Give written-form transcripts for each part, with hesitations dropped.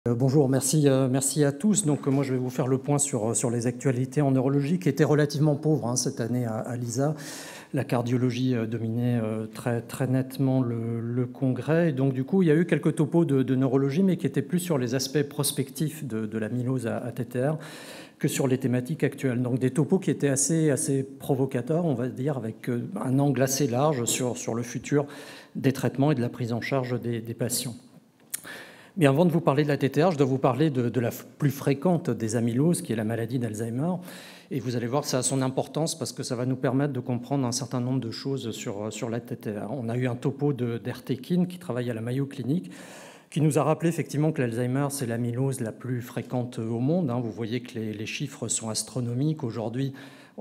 Bonjour, merci à tous. Donc, moi, je vais vous faire le point sur les actualités en neurologie qui étaient relativement pauvres cette année à l'ISA. La cardiologie dominait très nettement le congrès. Et donc, du coup, il y a eu quelques topos de neurologie, mais qui étaient plus sur les aspects prospectifs de l'amylose à TTR que sur les thématiques actuelles. Donc, des topos qui étaient assez provocateurs, on va dire, avec un angle assez large sur le futur des traitements et de la prise en charge des patients. Mais avant de vous parler de la TTR, je dois vous parler de la plus fréquente des amyloses, qui est la maladie d'Alzheimer. Et vous allez voir que ça a son importance parce que ça va nous permettre de comprendre un certain nombre de choses sur la TTR. On a eu un topo d'Ertekin qui travaille à la Mayo Clinic, qui nous a rappelé effectivement que l'Alzheimer, c'est l'amylose la plus fréquente au monde. Vous voyez que les chiffres sont astronomiques. Aujourd'hui,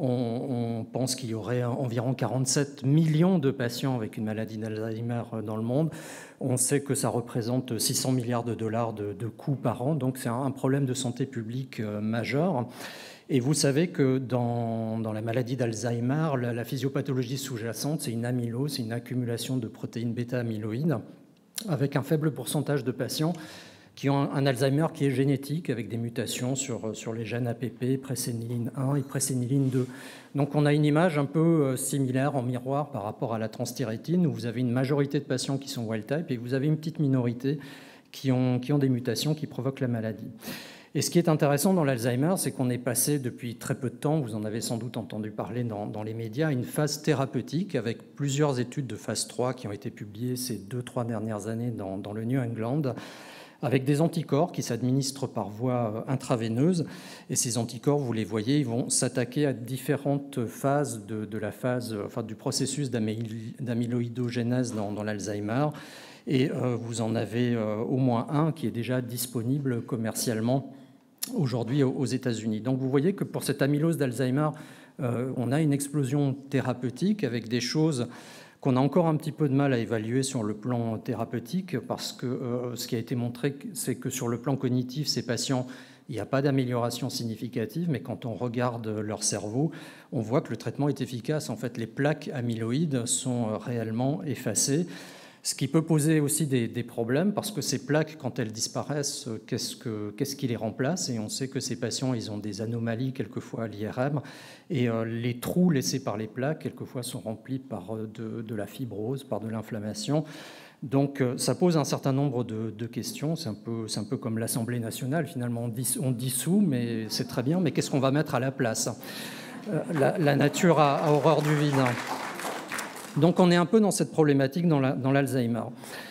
on pense qu'il y aurait environ 47 millions de patients avec une maladie d'Alzheimer dans le monde. On sait que ça représente 600 milliards de dollars de coûts par an, donc c'est un problème de santé publique majeur. Et vous savez que dans la maladie d'Alzheimer, la physiopathologie sous-jacente, c'est une amylose, c'est une accumulation de protéines bêta-amyloïdes, avec un faible pourcentage de patients qui ont un Alzheimer qui est génétique, avec des mutations sur les gènes APP, préséniline 1 et préséniline 2. Donc on a une image un peu similaire en miroir par rapport à la transthyrétine, où vous avez une majorité de patients qui sont wild-type et vous avez une petite minorité qui ont des mutations qui provoquent la maladie. Et ce qui est intéressant dans l'Alzheimer, c'est qu'on est passé depuis très peu de temps, vous en avez sans doute entendu parler dans les médias, à une phase thérapeutique avec plusieurs études de phase 3 qui ont été publiées ces 2-3 dernières années dans le New England, avec des anticorps qui s'administrent par voie intraveineuse. Et ces anticorps, vous les voyez, ils vont s'attaquer à différentes phases du processus d'amyloïdogénèse dans l'Alzheimer. Et vous en avez au moins un qui est déjà disponible commercialement aujourd'hui aux États-Unis. Donc vous voyez que pour cette amylose d'Alzheimer, on a une explosion thérapeutique avec des choses qu'on a encore un petit peu de mal à évaluer sur le plan thérapeutique, parce que ce qui a été montré, c'est que sur le plan cognitif, ces patients, il n'y a pas d'amélioration significative, mais quand on regarde leur cerveau, on voit que le traitement est efficace. En fait, les plaques amyloïdes sont réellement effacées, ce qui peut poser aussi des problèmes, parce que ces plaques, quand elles disparaissent, qu'est-ce qui les remplace? Et on sait que ces patients, ils ont des anomalies quelquefois à l'IRM, et les trous laissés par les plaques, quelquefois, sont remplis par de la fibrose, par de l'inflammation. Donc ça pose un certain nombre de questions. C'est un peu comme l'Assemblée nationale, finalement. On dissout, mais c'est très bien, mais qu'est-ce qu'on va mettre à la place? La nature a horreur du vide. Donc on est un peu dans cette problématique dans l'Alzheimer.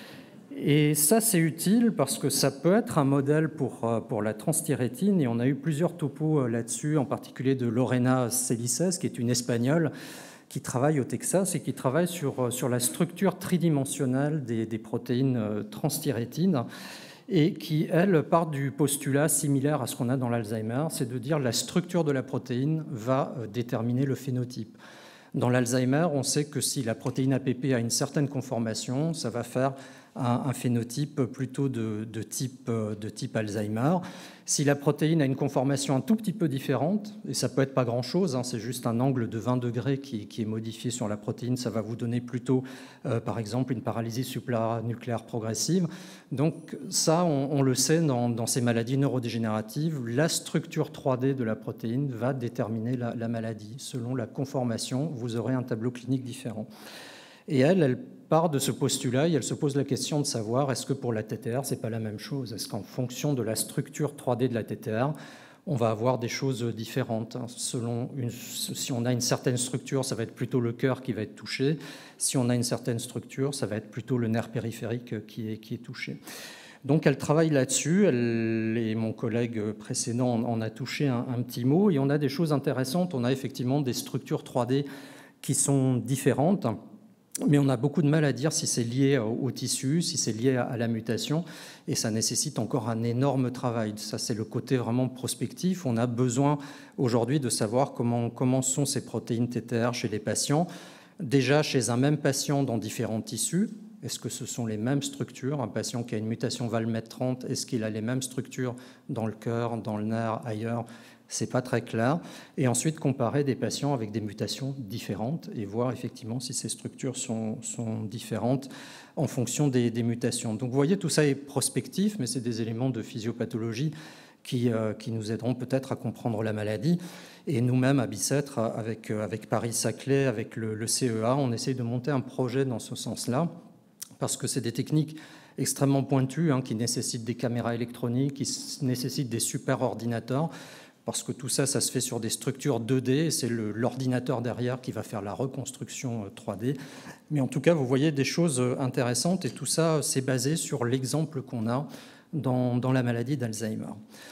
Et ça, c'est utile parce que ça peut être un modèle pour la transthyrétine. Et on a eu plusieurs topos là-dessus, en particulier de Lorena Celices, qui est une Espagnole, qui travaille au Texas et qui travaille sur la structure tridimensionnelle des protéines transthyrétines, et qui, elle, part du postulat similaire à ce qu'on a dans l'Alzheimer, c'est de dire la structure de la protéine va déterminer le phénotype. Dans l'Alzheimer, on sait que si la protéine APP a une certaine conformation, ça va faire un phénotype plutôt de type Alzheimer. Si la protéine a une conformation un tout petit peu différente, et ça peut être pas grand-chose, c'est juste un angle de 20 degrés qui est modifié sur la protéine, ça va vous donner plutôt, par exemple, une paralysie supranucléaire progressive. Donc ça, on le sait dans ces maladies neurodégénératives, la structure 3D de la protéine va déterminer la maladie. Selon la conformation, vous aurez un tableau clinique différent. Et elle part de ce postulat et elle se pose la question de savoir est-ce que pour la TTR, c'est pas la même chose? Est-ce qu'en fonction de la structure 3D de la TTR, on va avoir des choses différentes? Si on a une certaine structure, ça va être plutôt le cœur qui va être touché. Si on a une certaine structure, ça va être plutôt le nerf périphérique qui est touché. Donc elle travaille là-dessus, et mon collègue précédent en a touché un petit mot, et on a des choses intéressantes. On a effectivement des structures 3D qui sont différentes, mais on a beaucoup de mal à dire si c'est lié au tissu, si c'est lié à la mutation, et ça nécessite encore un énorme travail. Ça, c'est le côté vraiment prospectif. On a besoin aujourd'hui de savoir comment sont ces protéines TTR chez les patients, déjà chez un même patient dans différents tissus, Est-ce que ce sont les mêmes structures? Un patient qui a une mutation Val-MET30, est-ce qu'il a les mêmes structures dans le cœur, dans le nerf, ailleurs? C'est pas très clair. Et ensuite, comparer des patients avec des mutations différentes et voir effectivement si ces structures sont différentes en fonction des mutations. Donc vous voyez, tout ça est prospectif, mais c'est des éléments de physiopathologie qui nous aideront peut-être à comprendre la maladie. Et nous-mêmes, à Bicêtre, avec Paris-Saclay, avec le CEA, on essaye de monter un projet dans ce sens-là, parce que c'est des techniques extrêmement pointues, qui nécessitent des caméras électroniques, qui nécessitent des super ordinateurs, parce que tout ça, ça se fait sur des structures 2D, et c'est l'ordinateur derrière qui va faire la reconstruction 3D. Mais en tout cas, vous voyez des choses intéressantes, et tout ça, c'est basé sur l'exemple qu'on a dans la maladie d'Alzheimer.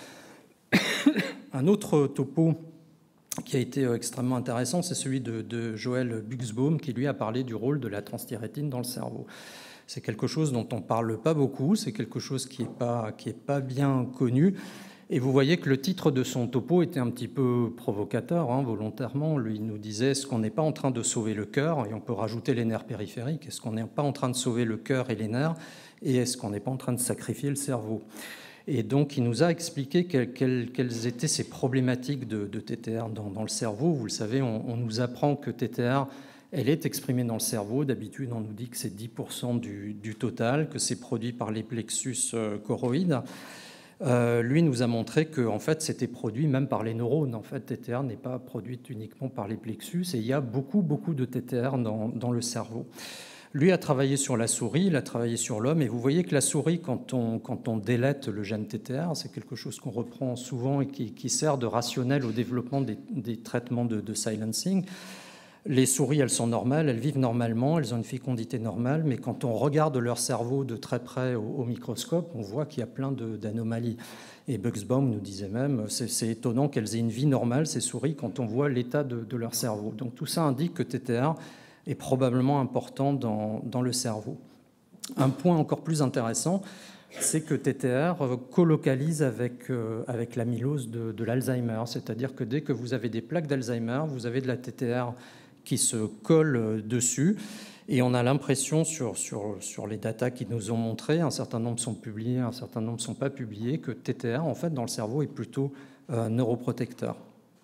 Un autre topo qui a été extrêmement intéressant, c'est celui de Joël Buxbaum, qui lui a parlé du rôle de la transthyrétine dans le cerveau. C'est quelque chose dont on ne parle pas beaucoup, c'est quelque chose qui n'est pas bien connu. Et vous voyez que le titre de son topo était un petit peu provocateur, volontairement. Lui, il nous disait, est-ce qu'on n'est pas en train de sauver le cœur? Et on peut rajouter les nerfs périphériques. Est-ce qu'on n'est pas en train de sauver le cœur et les nerfs? Et est-ce qu'on n'est pas en train de sacrifier le cerveau? Et donc, il nous a expliqué quelles étaient ces problématiques de TTR dans le cerveau. Vous le savez, on nous apprend que TTR, elle est exprimée dans le cerveau. D'habitude, on nous dit que c'est 10% du total, que c'est produit par les plexus choroïdes. Lui nous a montré que en fait, c'était produit même par les neurones. En fait, TTR n'est pas produite uniquement par les plexus, et il y a beaucoup de TTR dans le cerveau. Lui a travaillé sur la souris, il a travaillé sur l'homme, et vous voyez que la souris, quand on délète le gène TTR, c'est quelque chose qu'on reprend souvent et qui sert de rationnel au développement des traitements de silencing. Les souris, elles sont normales, elles vivent normalement, elles ont une fécondité normale, mais quand on regarde leur cerveau de très près au microscope, on voit qu'il y a plein d'anomalies. Et Buxbaum nous disait même, c'est étonnant qu'elles aient une vie normale, ces souris, quand on voit l'état de leur cerveau. Donc tout ça indique que TTR est probablement important dans le cerveau. Un point encore plus intéressant, c'est que TTR colocalise avec l'amylose de l'Alzheimer, c'est-à-dire que dès que vous avez des plaques d'Alzheimer, vous avez de la TTR qui se colle dessus, et on a l'impression sur les datas qui nous ont montré, un certain nombre sont publiés, un certain nombre ne sont pas publiés, que TTR, en fait, dans le cerveau, est plutôt neuroprotecteur.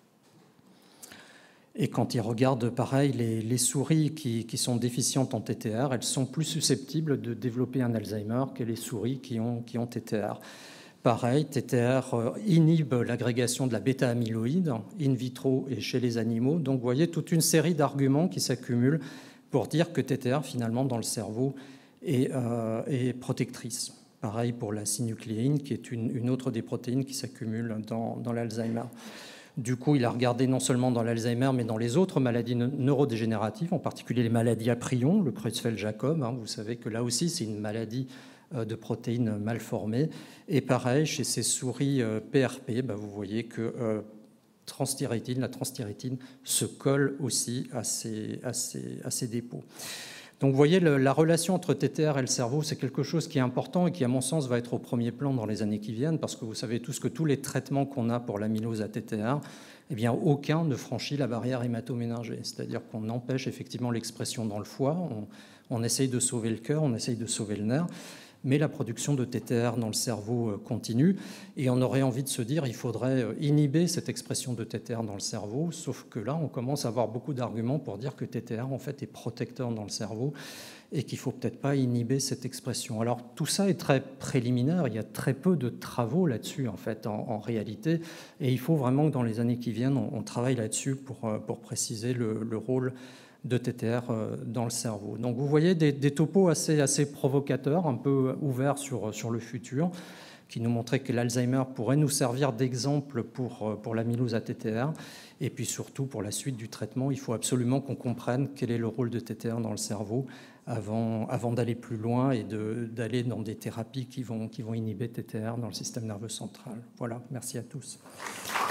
Et quand ils regardent, pareil, les souris qui sont déficientes en TTR, elles sont plus susceptibles de développer un Alzheimer que les souris qui ont TTR. Pareil, TTR inhibe l'agrégation de la bêta-amyloïde in vitro et chez les animaux. Donc, vous voyez toute une série d'arguments qui s'accumulent pour dire que TTR, finalement, dans le cerveau, est protectrice. Pareil pour la synucléine, qui est une autre des protéines qui s'accumulent dans l'Alzheimer. Du coup, il a regardé non seulement dans l'Alzheimer, mais dans les autres maladies neurodégénératives, en particulier les maladies à prions, le Creutzfeldt-Jakob. Vous savez que là aussi, c'est une maladie de protéines mal formées. Et pareil, chez ces souris PRP, vous voyez que la transthyrétine se colle aussi à ces dépôts. Donc vous voyez, la relation entre TTR et le cerveau, c'est quelque chose qui est important et qui, à mon sens, va être au premier plan dans les années qui viennent, parce que vous savez tous que tous les traitements qu'on a pour l'amylose à TTR, eh bien, aucun ne franchit la barrière hématoméningée. C'est-à-dire qu'on empêche effectivement l'expression dans le foie, on essaye de sauver le cœur, on essaye de sauver le nerf, mais la production de TTR dans le cerveau continue, et on aurait envie de se dire il faudrait inhiber cette expression de TTR dans le cerveau, sauf que là, on commence à avoir beaucoup d'arguments pour dire que TTR, en fait, est protecteur dans le cerveau et qu'il ne faut peut-être pas inhiber cette expression. Alors, tout ça est très préliminaire, il y a très peu de travaux là-dessus, en fait, en réalité, et il faut vraiment que dans les années qui viennent, on travaille là-dessus pour préciser le rôle de TTR dans le cerveau. Donc vous voyez des topos assez provocateurs, un peu ouverts sur le futur, qui nous montraient que l'Alzheimer pourrait nous servir d'exemple pour l'amylose à TTR. Et puis surtout, pour la suite du traitement, il faut absolument qu'on comprenne quel est le rôle de TTR dans le cerveau avant d'aller plus loin et d'aller dans des thérapies qui vont inhiber TTR dans le système nerveux central. Voilà, merci à tous.